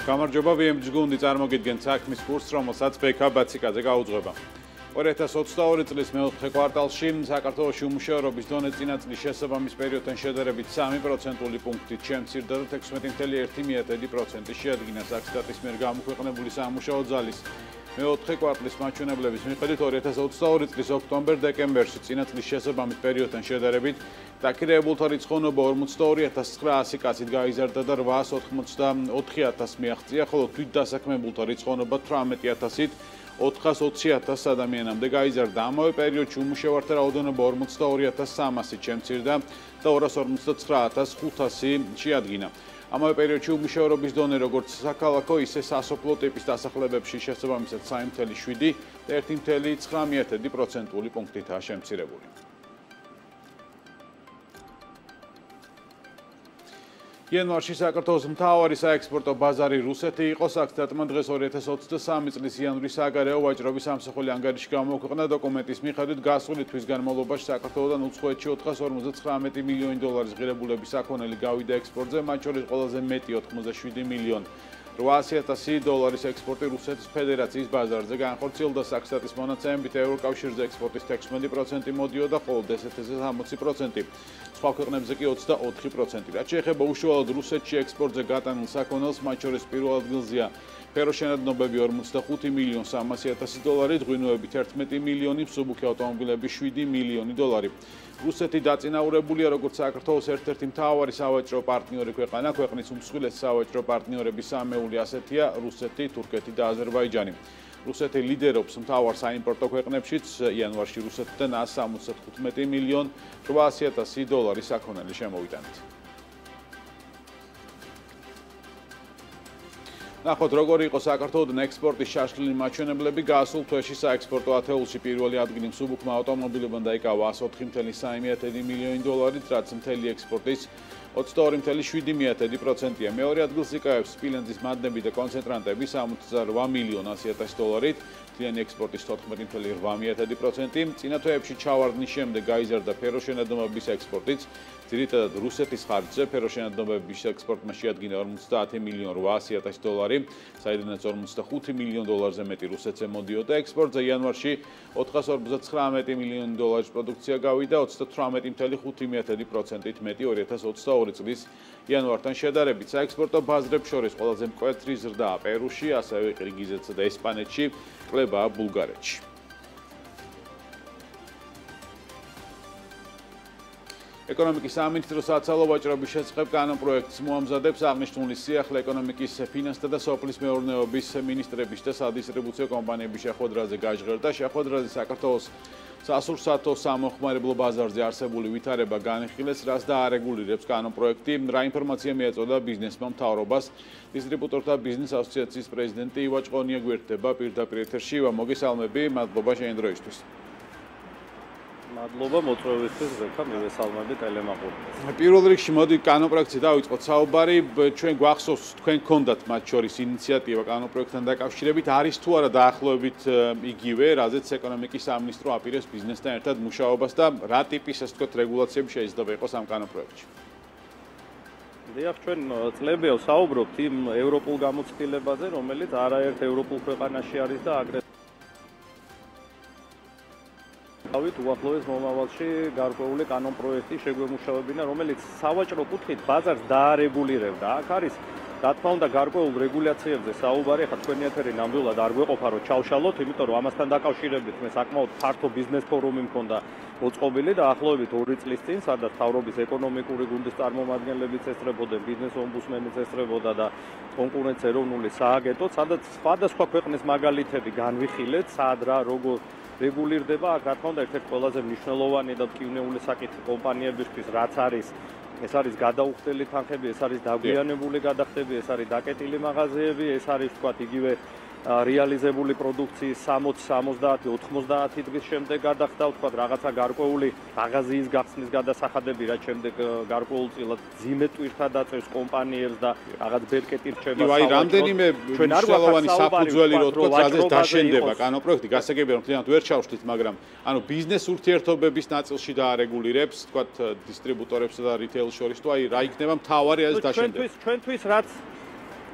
გამარჯობა, VMG გუნდი წარმოგიდგენთ საქმის კურსს, რომელსაც ბექა ბაციკაძე გაუძღვება. 2022 წლის მეოთხე კვარტალში საქართველოში უმუშევრობის დონე წინა წლის შესაბამის პერიოდთან შედარებით 3%-ული პუნქტით შემცირდა და 16.1% შეადგინა საქსტატის მიერ გამოქვეყნებული სამუშაო ძალის მეოთხე კვარტლის მაჩვენებლების მიხედვით 2022 წლის ოქტომბერ-დეკემბერში წინა წლის შესაბამის პერიოდთან შედარებით დაქირავებულთა რიცხოვნობა 42900 კაცით გაიზარდა და 884,000 მიაღწია, ხოლო თვით დასაქმებულთა რიცხოვნობა 18000-ით 420,000 ადამიანამდე გაიზარდა. ამავე პერიოდში უმუშევართა რაოდენობა 42300-ით შემცირდა და 259,500 შეადგინა. ამავე პერიოდში უმუშევრობის დონე როგორც საქალაქო, ისე სასოფლო ტიპის დასახლებებში შესაბამისად 3.7 და 1.9%-ული პუნქტითაა შემცირებული. იანვარში საქართველოს მთავარი საექსპორტო ბაზარი რუსეთი იყო. საქსტატმა დღეს 2023 წლის იანვრის საგარეო ვაჭრობის სამსახური ანგარიში გამოაქვეყნა. დოკუმენტის მიხედვით გასული თვის განმავლობაში საქართველოსთან უცხოეთში 459 მილიონი დოლარის ღირებულების საქონელი გავიდა ექსპორტზე, მათ შორის ყველაზე მეტი 87 მილიონი 800,000 დოლარის ექსპორტი რუსეთის ფედერაციის ბაზარზე განხორციელდა. საქსტატის მონაცემებით ევროკავშირზე ექსპორტის 16% მოდიოდა, ხოლო DST-ზე 60%, სხვა ქვეყნებზე კი 24%. რაც შეეხება უშუალოდ რუსეთში ექსპორტზე გატანილ საქონელს, მათ შორის პირველ ადგილზეა ფეროშენადნობები 45 მილიონი 300,000 დოლარი, ღვინოებით 11 მილიონი, მსუბუქი ავტომობილები 7 მილიონი დოლარი. რუსეთი დაწინაურებულია როგორც საქართველოს ერთ-ერთი მთავარი სავაჭრო პარტნიორი ქვეყანა. ქვეყნის უმსხვილესი სავაჭრო პარტნიორების სამეული ასეთია რუსეთი, თურქეთი და აზერბაიჯანი. რუსეთი ლიდერობს მთავარ საიმპორტო ქვეყნებშიც. იანვარში რუსეთიდან 175 მილიონი 800,000 დოლარის საქონელი შემოვიტანეთ. ნახოთ, როგორი იყო საქართველოსთან ექსპორტის შაშლილი მაჩვენებლები. გასულ თვეში საექსპორტო ათეულში პირველი ადგილი მსუბუქმა ავტომობილებმა დაიკავა 104,3 მილიონი დოლარით, რაც მთელი ექსპორტის 22.7%-ია. მეორე ადგილს იკავებს სპილენძის მადნები და კონცენტრანტები 68 მილიონი 100,000 დოლარით, მთლიანი ექსპორტის 14.8%. წინა თვეებში ჩავარდნის შემდეგ გაიზარდა ფეროშენადნობების ექსპორტიც, ძირითადად რუსეთის ხარჯზე. ფეროშენადნობების ექსპორტმა შეადგინა 50 მილიონი 800,000 დოლარი, საიდანაც 45 მილიონი დოლარზე მეტი რუსეთზე მოდიოდა. ექსპორტზე იანვარში 459 მილიონი დოლარის პროდუქცია გავიდა, 38.5%-ით მეტი 2022 წლის იანვართან შედარებით. საექსპორტო ბაზრებს შორის ყველაზე მკვეთრი ზრდაა პერუში, ასევე ყირგიზეთსა და ესპანეთში, კლებაა ბულგარეთში. ეკონომიკის სამინისტრო საცალო ვაჭრობის შესახებ კანონპროექტს მოამზადებს. აღნიშნული სიახლე ეკონომიკის, ფინანსთა და სოფლის მეურნეობის მინისტრების და სადისტრიბუციო კომპანიების შეხვედრაზე გაჟღერდა. შეხვედრაზე საქართველოს სასურსათო სამოხმარებლო ბაზარზე არსებული ვითარება განიხილეს, რაც დაარეგულირებს კანონპროექტი. რა ინფორმაცია მიეწოდა ბიზნესმა მთავრობას. დისტრიბუტორთა ბიზნეს ასოციაციის პრეზიდენტი ივაჭ ყონია გვერდება პირდაპირ ეთერში. მოგესალმები, მადლობა შენი დროისთვის. მადლობა მოწვევისთვის, ზექა მივესალმები ტელემაყურებელს. პირველ რიგში მოდი კანონპროექტზე დავიწყოთ საუბარი. ჩვენ გვახსოვს, თქვენ გქონდათ მათ შორის ინიციატივა კანონპროექტთან დაკავშირებით, არის თუ არა დაახლოებით იგივე, რაზეც ეკონომიკის სამინისტრო აპირებს ბიზნესთან ერთად მუშაობას და რა ტიპის, ასე ვთქვათ, რეგულაციები შეიძლება იყოს ამ კანონპროექტში? დიახ, ჩვენ წლებია ვსაუბრობთ იმ ევროპულ გამოცდილებაზე, რომელიც არაერთ ევროპულ ქვეყანაში არის და აგრეთვე უახლოეს მომავალში გარკვეული კანონპროექტი შეგვემუშავებინა, რომელიც სავაჭრო კუთხით ბაზარს დაარეგულირებდა. აქ არის, რა თქმა უნდა, გარკვეულ რეგულაციებზე საუბარი. ახლა თქვენი ეთერი ნამდვილად არ გვეყოფა, რომ ჩავშალოთ, იმიტომ რომ ამასთან დაკავშირებით მე საკმაოდ ფართო ბიზნეს ფორუმი მქონდა მოწყობილი და ახლოვებით 2 წლის წინ, სადაც მთავრობის ეკონომიკური გუნდის წარმომადგენლებიც ესწრებოდნენ, ბიზნეს ომბუდსმენიც ესწრებოდა და კონკურენციის ეროვნული სააგენტო, სადაც სხვადასხვა ქვეყნის მაგალითები განვიხილეთ, სად რა როგორ რეგულირდება. აქ რა თქმა უნდა ერთ-ერთი ყველაზე მნიშვნელოვანი და მტკივნეული საკითხი კომპანიებისთვის, რაც არის, ეს არის გადაუხდელი თანხები, ეს არის დაგვიანებული გადახდები, ეს არის დაკეტილი მაღაზიები, ეს არის თქვათ იგივე რეალიზებული პროდუქციის 60, 70, 90 დღის შემდეგ გადახდა, თქვათ რაღაცა გარკვეული მაღაზიის გახსნის გადასახადები, რაც შემდეგ გარკვეულწილად ძიმე ტვირთა დაწევს კომპანიებს და რაღაც ბერკეტი რჩება. აი, რამდენიმე მნიშვნელოვანი საფუძველი რო თქვათ, რაზეც დაშენდება კანონპროექტი, გასაგებია რომ მთლიანად ვერ ჩავშლით, მაგრამ ანუ ბიზნეს ურთიერთობების ნაწილში დაარეგულირებს, თქვათ, დისტრიბუტორებსა და რიტეილ შორის, თუ აი რა იქნება მთავარი ეს დაშენდება. ჩვენთვის რაც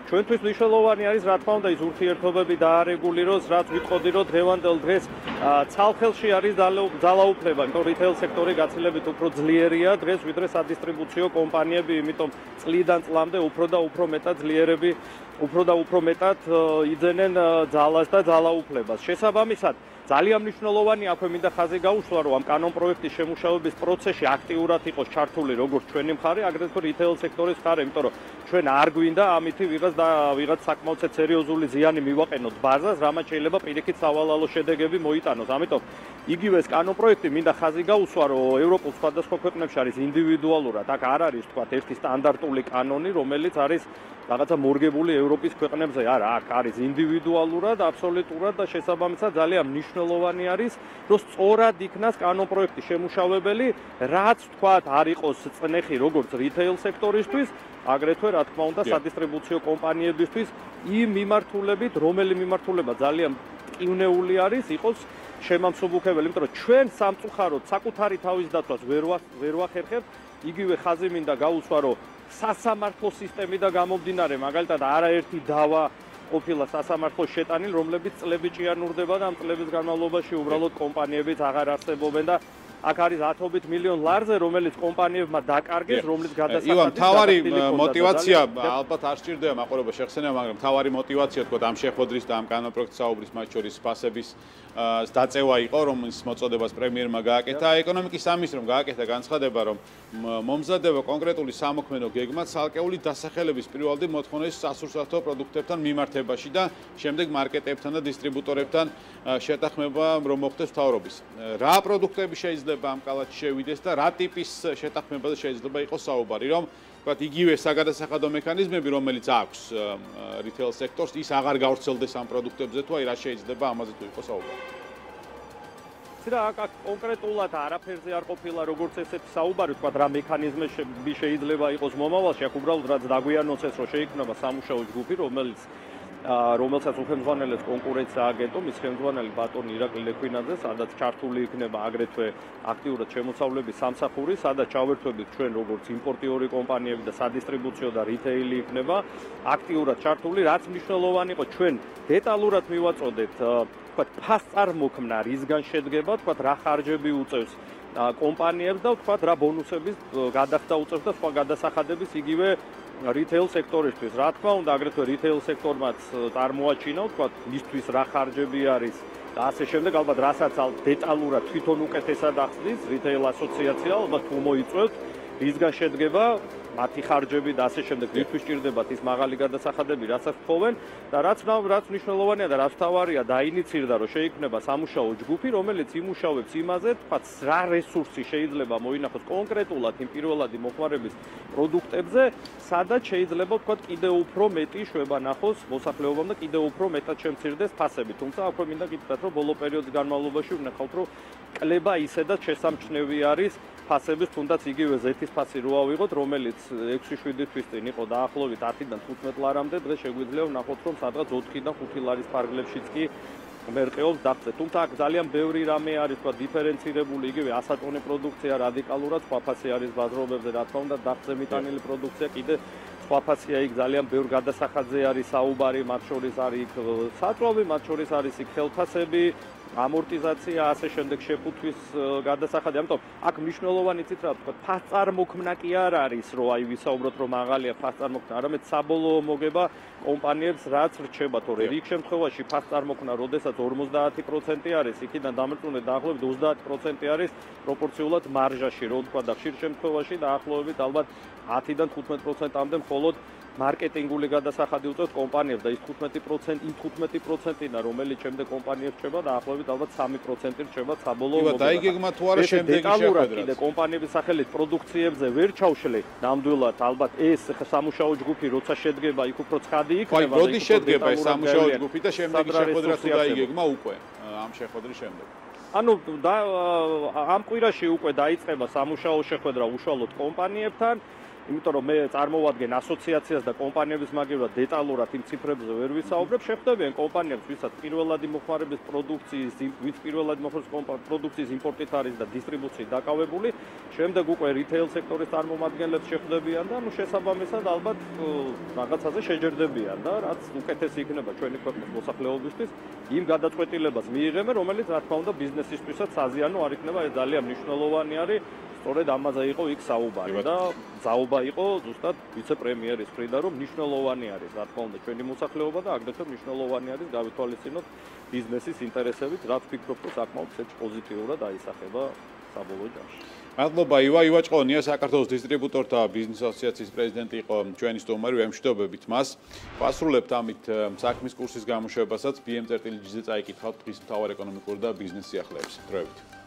ჩვენთვის მნიშვნელოვანი არის რა თქმა უნდა ის ურთიერთობები დაარეგულიროს, რაც ვიტყოდი რომ დღევანდელ დღეს ცალხელში არის ძალაუფლება, იმიტომ რომ რიტეილ სექტორი გაცილებით უფრო ძლიერია დღეს ვიდრე სადისტრიბუციო კომპანიები, იმიტომ წლიდან წლამდე უფრო და უფრო მეტად ძლიერები, უფრო და უფრო მეტად იძენენ ძალას და ძალაუფლებას. შესაბამისად ძალიან მნიშვნელოვანი აქვე მინდა ხაზი გაუსვა, რომ ამ კანონ პროექტის შემუშავების პროცესში აქტიურად იყოს ჩართული როგორც ჩვენი მხარე, აგრეთვე რიტეილ სექტორის მხარე, იმიტომ რომ ჩვენ არ გვინდა ამითი ვიღაც საკმაოდ სერიოზული ზიანი მივაყენოთ ბაზას, რამაც შეიძლება პირიქით სავალალო შედეგები მოიტანოს. ამიტომ იგივე ეს კანონ პროექტი მინდა ხაზი გაუსვა, რომ ევროპულ სხვადასხვა ქვეყნებში არის ინდივიდუალურად, აქ არ არის თქვა ერთი სტანდარტული კანონი, რომელიც არის რაღაცა მორგებული ევროპის ქვეყნებზე, არა, აქ არის ინდივიდუალურად, აბსოლუტურად და შესაბამისად ძალიან მნიშვნელოვანი არის, რომ სწორად იქნას კანონ პროექტის შემუშავებელი, რაც თქვათ არ იყოს წნეხი როგორც რიტეილ სექტორისთვის, აგრეთვე რა თქმა უნდა სადისტრიბუციო კომპანიებისთვის იმ მიმართულებით, რომელი მიმართულება ძალიან მტკივნეული არის, იყოს შემამსუბუქებელი, იმიტომ რომ ჩვენ სამწუხაროდ საკუთარი თავის დაცვას ვერ ვახერხებთ, იგივე ხაზი მინდა გაუსვა, რომ სასამართლო სისტემიდან გამომდინარე, მაგალითად არაერთი დავა ყოფილა სასამართლოს შეტანილი, რომლებიც წლები ჭიანურდება და ამ წლების განმავლობაში უბრალოდ კომპანიებიც აღარ არსებობენ და აქ არის ათობით მილიონ ლარზე, რომელიც კომპანიებმა დაკარგეს, რომლის გადასახადი ივან, თავარი мотиваცია ალბათ არ სჭირდება მაყურება შეხსენება, მაგრამ თავარი мотиваცია თქო ამ შეხვედრის და ამ კანონ პროექტის საუბრის მათ შორის ფასების დაწევა იყო, რომლის მოწოდებას პრემიერმა გააკეთა. ეკონომიკის სამინისტრომ გააკეთა განცხადება, რომ მომზადება კონკრეტული სამოქმედო გეგმა ცალკეული დასახელების პირველადი მოთხოვნების სასურსათო პროდუქტებთან მიმართებაში და შემდეგ მარკეტებთან და დისტრიბუტორებთან შეთანხმება რომ მოხდეს მთავრობის. რა პროდუქტები შეიძლება ამ კალათში შევიდეს და რა ტიპის შეთანხმებაზე შეიძლება იყოს საუბარი, რომ ვთქვათ, იგივე საგადასახადო მექანიზმები, რომელიც აქვს რიტეილ სექტორს, ის აღარ გავრცელდეს ამ პროდუქტებზე თუ აი რა შეიძლება ამაზე თუ იყოს საუბარი. ცირა აქ კონკრეტულად არაფერზე არ ყოფილა როგორც ესეთი საუბარი, ვთქვათ, რა მექანიზმები შეიძლება იყოს მომავალში, აქ უბრალოდ რაც დაგვიანონსეს, რომ შეიქმნება სამუშაო ჯგუფი, რომელსაც უხელმძღვანელებს კონკურენცია აგენტო, მის ხელმძღვანელი ბატონი ირაკლი ლექვინაძე, სადაც ჩართული იქნება აგრეთვე აქტიურად შემოსავლების სამსახური, სადაც ჩავერთვებით ჩვენ როგორც იმპორტიორი კომპანიები და სადისტრიბუციო და რიტეილი იქნება აქტიურად ჩართული, რაც მნიშვნელოვანი იყო ჩვენ დეტალურად მივაწოდეთ, თქვათ, ფასწარმოქმნა რისგან შედგება, თქვათ, რა ხარჯები უწევს კომპანიებს და თქვათ, რა ბონუსების გადახდა უწევს და სხვა გადასახადების იგივე რიტეილ სექტორისთვის. რა თქმა უნდა, აგრეთვე რიტეილ სექტორმაც წარმოაჩინა, თქვათ, მისთვის რა ხარჯები არის და ასე შემდეგ, ალბათ რასაც დეტალურად თვითონ უკეთესად ახსნის რიტეილ ასოციაცია, ალბათ თუ მოიწვევთ, რისგან შედგება მათი ხარჯები და ასე შემდეგ, რისთვის სჭირდებათ ის მაღალი გადასახადები, რასაც თხოვენ და რაც მნიშვნელოვანია და რაც თავარია დაინიცირდა, რომ შეიქმნება სამუშაო ჯგუფი, რომელიც იმუშავებს იმაზე, თქვათ, რა რესურსი შეიძლება მოინახოს კონკრეტულად იმ პირველადი მოხმარების პროდუქტებზე, სადაც შეიძლება, თქვათ, კიდევ უფრო მეტი შვება ნახოს მოსახლეობამ და კიდევ უფრო მეტად შემცირდეს ფასები. თუმცა აქვე მინდა გითხრათ, რომ ბოლო პერიოდის განმავლობაში ვნახავთ, რომ კლება ისედაც შესამჩნევი არის ფასების, თუნდაც იგივე ზეთის ფასი რო ავიღოთ, რომელიც 6-7 თვის წინ იყო დაახლოებით 10-დან 15 ლარამდე, დღეს შეგვიძლია ვნახოთ, რომ სადღაც 4-დან 5 ლარის ფარგლებშიც კი მერყეობს დაღწე. თუმცა აქ ძალიან ბევრი რამე არის, თქვა, დიფერენცირებული, იგივე ასატონი პროდუქცია რადიკალურად სხვა ფასი არის ბაზრობებზე, რა თქმა უნდა, დაღწე მიტანილი პროდუქცია კიდე სხვა ფასია, იქ ძალიან ბევრ გადასახადზე არის საუბარი, მათ შორის არის იქ საწვავი, მათ შორის არის იქ ხელფასები, ამორტიზაცია, ასე შემდეგ შეფუთვის გადასახადი. ამიტომ აქ მნიშვნელოვანი ციფრა, თქვა, ფასწარმოქმნა კი არ არის, რომ აი ვისაუბროთ, რომ მაღალია ფასწარმოქმნა, არამედ საბოლოო მოგება კომპანიებს რაც რჩება, თორე რიგ შემთხვევაში ფასწარმოქმნა, როდესაც 50% არის, იქიდან დამრწმუნე დაახლოებით 30% არის პროპორციულად მარჟაში, რომ თქვა და ხშირ შემთხვევაში დაახლოებით ალბათ 10-დან 15%-მდე მხოლოდ მარკეტინგული გადასახადი უწევთ კომპანიებს და ის 15% იმ 15%-იდან, რომელიც შემდეგ კომპანიებს რჩება, დაახლოებით ალბათ 3% რჩება საბოლოო მოგება. და იგეგმა თუ არა შემდეგი შეხვედრა. კიდე კომპანიების სახელით პროდუქციებზე ვერ ჩავშლე, ნამდვილად ალბათ ეს სამუშაო ჯგუფი როცა შედგება, იქ უფრო ცხადი იქნება. აი, როდის შედგება ეს სამუშაო ჯგუფი და შემდეგი შეხვედრა თუ დაიგეგმა უკვე ამ შეხვედრის შემდეგ? ანუ ამ კვირაში უკვე დაიწყება სამუშაო შეხვედრა უშუალოდ კომპანიებთან. იმიტომ რომ მე წარმოვადგენ ასოციაციას და კომპანიების მაგივრად დეტალურად იმ ციფრებზე ვერ ვისაუბრებ, შეხვდებიან კომპანიებს, ვისაც პირველადი მოხმარების პროდუქციის იმპორტით არის და დისტრიბუციით დაკავებული, შემდეგ უკვე რიტეილ სექტორის წარმომადგენლებს შეხვდებიან და შესაბამისად ალბათ რაღაცაზე შეჯერდებიან და რაც უკეთესი იქნება ჩვენი ქვეყნის მოსახლეობისთვის, იმ გადაწყვეტილებას მიიღებენ, რომელიც რა თქმა უნდა ბიზნესისთვისაც საზიანო არ იქნება, ეს ძალიან მნიშვნელოვანი არის. სწორედ ამაზე იყო იქ საუბარი და ძალობა იყო ზუსტად ვიცე-პრემიერის მხრიდან, რომ მნიშვნელოვანი არის, რა თქმა უნდა, ჩვენი მოსახლეობა და აგრეთვე მნიშვნელოვანი არის გავითვალისწინოთ ბიზნესის ინტერესებით, რაც ვფიქრობ, რომ საკმაოდ პოზიტიურად აისახება საბოლოო ჯამში. მადლობა ივა ჭყონია, საქართველოს დისტრიბუტორთა ბიზნეს ასოციაციის პრეზიდენტი იყო ჩვენი სტუმარი, ვემშვიდობებით მას. ვასრულებთ ამით საქმის კურსის გამოშვებასაც BM.GZ-ზე წაიკითხავთ დღის მთავარ ეკონომიკურ და ბიზნეს სიახლეებს. დროებით.